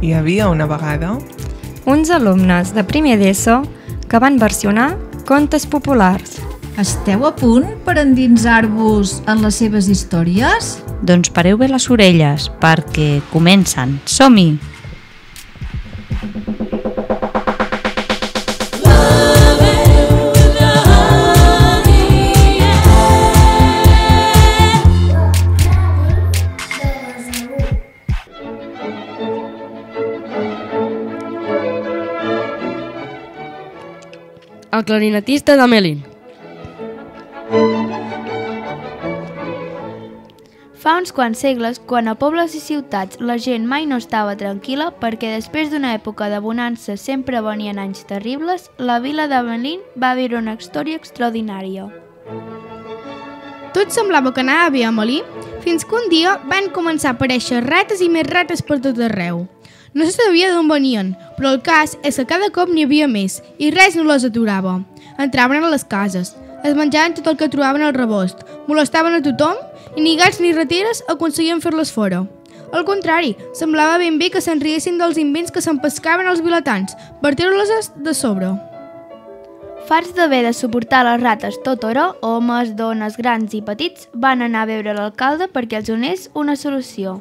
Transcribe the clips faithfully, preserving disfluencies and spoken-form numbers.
Hi havia una vegada uns alumnes de primer d'ESO que van versionar contes populars. Esteu a punt per endinsar-vos en les seves històries? Doncs pareu bé les orelles, perquè comencen. Som-hi! El clarinetista d'Hamelin. Fa uns quants segles, quan a pobles i ciutats la gent mai no estava tranquil·la perquè després d'una època de bonança sempre venien anys terribles, la vila d'Hamelin va viure una història extraordinària. Tot semblava que anava bé a Hamelin, fins que un dia van començar a aparèixer rates i més rates per tot arreu. No se sabia d'on venien, però el cas és que cada cop n'hi havia més i res no les aturava. Entraven a les cases, es menjaven tot el que trobaven al rebost, molestaven a tothom i ni gats ni rateres aconseguien fer-les fora. Al contrari, semblava ben bé que se'n riessin dels invents que s'empescaven els vilatans per treure-les de sobre. Farts d'haver de suportar les rates tot hora, homes, dones, grans i petits van anar a veure l'alcalde perquè els donés una solució.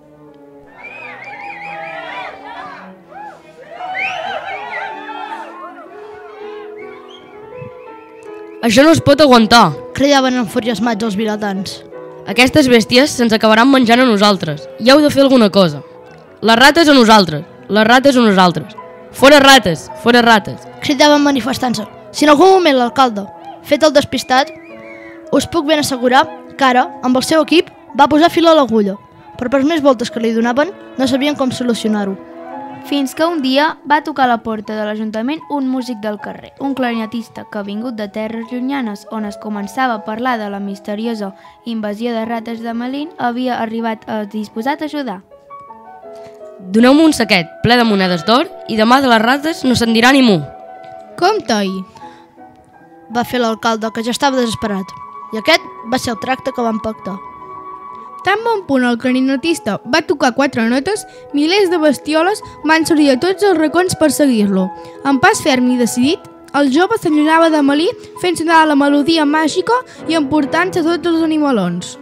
Això no es pot aguantar. Cridaven enfurismats els vilatans. Aquestes bèsties se'ns acabaran menjant a nosaltres. Ja heu de fer alguna cosa. Les rates a nosaltres. Les rates a nosaltres. Fora rates, fora rates. Cridaven manifestant-se. Si en algun moment l'alcalde, fet el despistat, us puc ben assegurar que ara, amb el seu equip, va posar fil a l'agulla. Però per més voltes que li donaven, no sabien com solucionar-ho. Fins que un dia va tocar a la porta de l'Ajuntament un músic del carrer, un clarinetista que, vingut de terres llunyanes on es començava a parlar de la misteriosa invasió de rates d'Hamelin, havia arribat a disposat a ajudar. Doneu-me un saquet ple de monedes d'or i demà de les rates no se'n dirà ni mu. Compte-hi! Va fer l'alcalde, que ja estava desesperat. I aquest va ser el tracte que van pactar. Tan bon punt el clarinetista va tocar quatre notes, milers de bestioles van sortir a tots els racons per seguir-lo. Amb pas ferm i decidit, el jove s'allunyava d'Hamelin fent sonar la melodia màgica i emportant-se tots els animalons.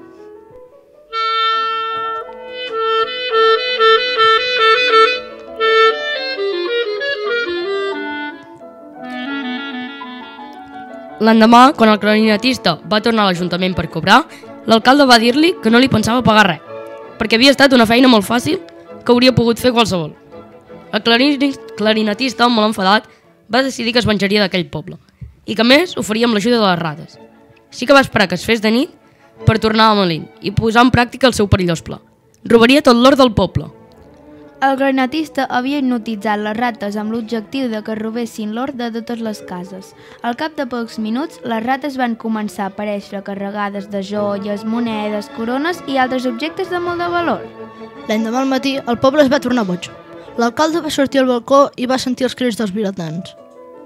L'endemà, quan el clarinetista va tornar a l'Ajuntament per cobrar, l'alcalde va dir-li que no li pensava pagar res, perquè havia estat una feina molt fàcil que hauria pogut fer qualsevol. El clarinetista, molt enfadat, va decidir que es venjaria d'aquell poble i que a més ho faria amb l'ajuda de les rates. Així que va esperar que es fes de nit per tornar a Hamelin i posar en pràctica el seu perillós pla. Robaria tot l'or del poble. El clarinetista havia hipnotitzat les rates amb l'objectiu de que robessin l'or de totes les cases. Al cap de pocs minuts, les rates van començar a aparèixer carregades de joies, monedes, corones i altres objectes de molt de valor. L'endemà al matí, el poble es va tornar boig. L'alcalde va sortir al balcó i va sentir els crits dels vilatans.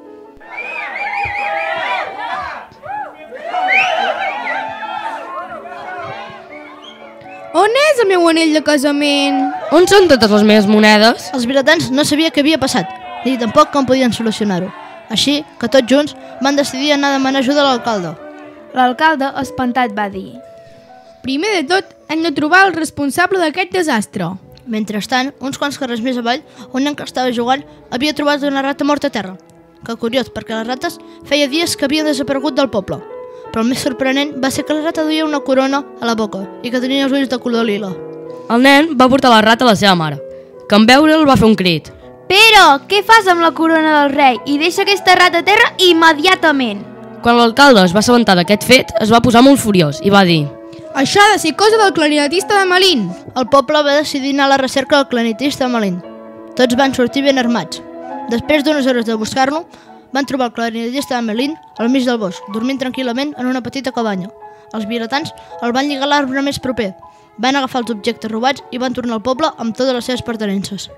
On és el meu anell de casament? On són totes les meves monedes? Els vilatans no sabien què havia passat, ni tampoc com podien solucionar-ho. Així que tots junts van decidir anar a demanar ajuda a l'alcalde. L'alcalde, espantat, va dir: primer de tot, hem de trobar el responsable d'aquest desastre. Mentrestant, uns quants carrers més avall, un nen que estava jugant havia trobat una rata morta a terra. Que curiós, perquè les rates feia dies que havien desaparegut del poble. Però el més sorprenent va ser que la rata duia una corona a la boca i que tenia els ulls de color lila. El nen va portar la rata a la seva mare, que en veure'l va fer un crit. Però, què fas amb la corona del rei? I deixa aquesta rata a terra immediatament! Quan l'alcalde es va assabentar d'aquest fet, es va posar molt furiós i va dir: això ha de ser cosa del clarinetista d'Hamelin. El poble va decidir anar a la recerca del clarinetista d'Hamelin. Tots van sortir ben armats. Després d'unes hores de buscar-lo, van trobar el clarinetista d'Hamelin al mig del bosc, dormint tranquil·lament en una petita cabanya. Els vilatans el van lligar a l'arbre més proper, van agafar els objectes robats i van tornar al poble amb totes les seves pertinences.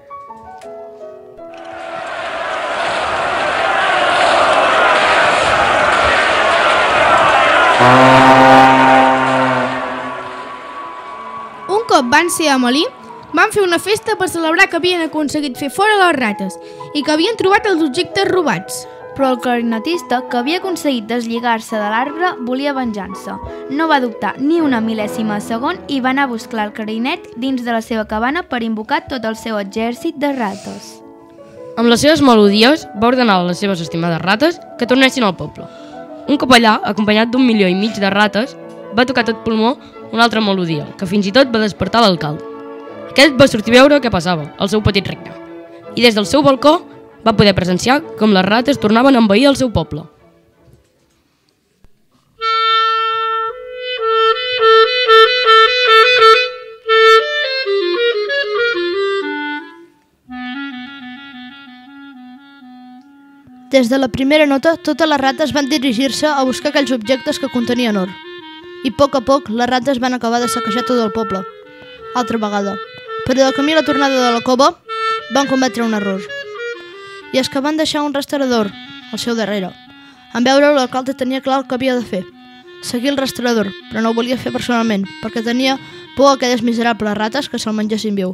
Un cop van ser a Hamelin, van fer una festa per celebrar que havien aconseguit fer fora les rates i que havien trobat els objectes robats. Però el clarinetista, que havia aconseguit deslligar-se de l'arbre, volia venjança. No va dubtar ni una mil·lèsima de segon i va anar a buscar el clarinet dins de la seva cabana per invocar tot el seu exèrcit de rates. Amb les seves melodies va ordenar a les seves estimades rates que tornessin al poble. Un cop allà, acompanyat d'un milió i mig de rates, va tocar tot pulmó una altra melodia, que fins i tot va despertar l'alcalde. Aquest va sortir a veure què passava al seu petit regne, i des del seu balcó va poder presenciar com les rates tornaven a envair el seu poble. Des de la primera nota, totes les rates van dirigir-se a buscar aquells objectes que contenien or. I a poc a poc, les rates van acabar de saquejar tot el poble. Altra vegada. Però de camí a la tornada de la cova, van cometre un error. I és que van deixar un rastreador al seu darrere. En veure-ho, l'alcalde tenia clar el que havia de fer. Seguir el rastreador, però no ho volia fer personalment, perquè tenia por a aquelles miserables rates que se'l mengessin viu.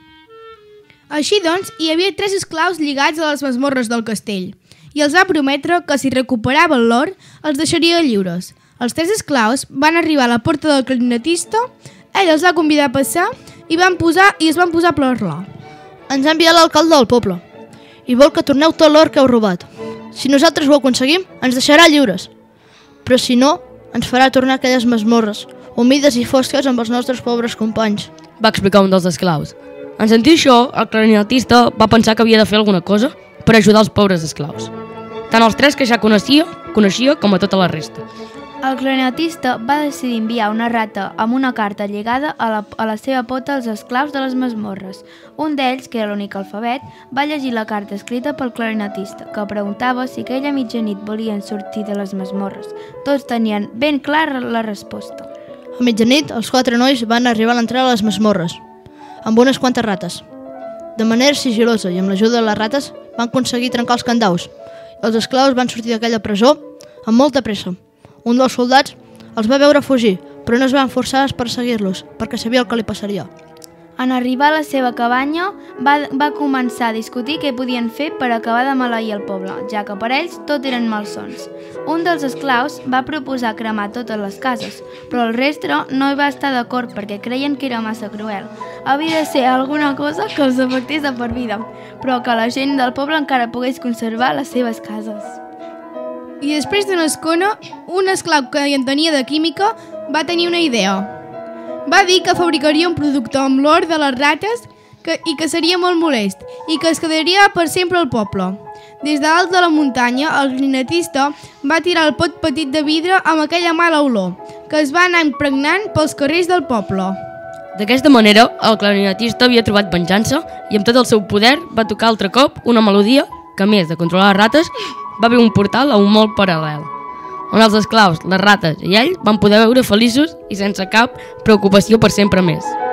Així doncs, hi havia tres esclaus lligats a les masmorres del castell i els va prometre que si recuperaven l'or els deixaria lliures. Els tres esclaus van arribar a la porta del clarinetista, ell els va convidar a passar i, van posar, i es van posar a parlar. Ens ha enviat l'alcalde del poble i vol que torneu tot l'or que heu robat. Si nosaltres ho aconseguim, ens deixarà lliures. Però si no, ens farà tornar a aquelles masmorres, humides i fosques amb els nostres pobres companys. Va explicar un dels esclaus. En sentir això, el clarinetista va pensar que havia de fer alguna cosa per ajudar els pobres esclaus. Tant els tres que ja coneixia, coneixia com a tota la resta. El clarinetista va decidir enviar una rata amb una carta lligada a la, a la seva pota als esclaus de les masmorres. Un d'ells, que era l'únic alfabet, va llegir la carta escrita pel clarinetista, que preguntava si aquella mitjanit volien sortir de les masmorres. Tots tenien ben clara la resposta. A mitjanit, els quatre nois van arribar a l'entrada a les masmorres, amb unes quantes rates. De manera sigilosa i amb l'ajuda de les rates van aconseguir trencar els candaus. Els esclaus van sortir d'aquella presó amb molta pressa. Un dels soldats els va veure fugir, però no es van forçar a perseguir-los, perquè sabia el que li passaria. En arribar a la seva cabanya, va, va començar a discutir què podien fer per acabar de maleir el poble, ja que per ells tot eren malsons. Un dels esclaus va proposar cremar totes les cases, però el reste no hi va estar d'acord perquè creien que era massa cruel. Havia de ser alguna cosa que els afectés de per vida, però que la gent del poble encara pogués conservar les seves cases. I després d'una escona, un esclau que hi entenia de química va tenir una idea. Va dir que fabricaria un producte amb l'or de les rates que, i que seria molt molest i que es quedaria per sempre al poble. Des dalt de la muntanya, el clarinetista va tirar el pot petit de vidre amb aquella mala olor, que es va anar impregnant pels carrers del poble. D'aquesta manera, el clarinetista havia trobat venjança i amb tot el seu poder va tocar altre cop una melodia que, a més de controlar les rates, va haver un portal a un món paral·lel, on els esclaus, les rates i ell van poder veure feliços i sense cap preocupació per sempre més.